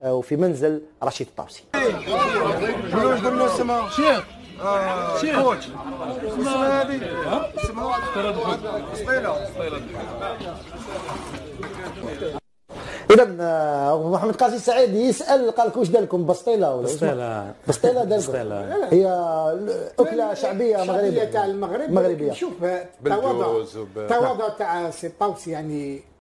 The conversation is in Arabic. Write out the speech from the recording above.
وفي منزل رشيد الطابسي. شنو قلنا اسمها؟ شيخ كوتش اسمها هذه اسمها سطيله. اذا محمد قاسي السعيد يسال قال لك واش دار لكم بسطيله ولا بسطيله دار لكم هي اكله شعبيه مغربيه تاع المغرب. مغربيه. شوف التواضع تاع سي طاوسي يعني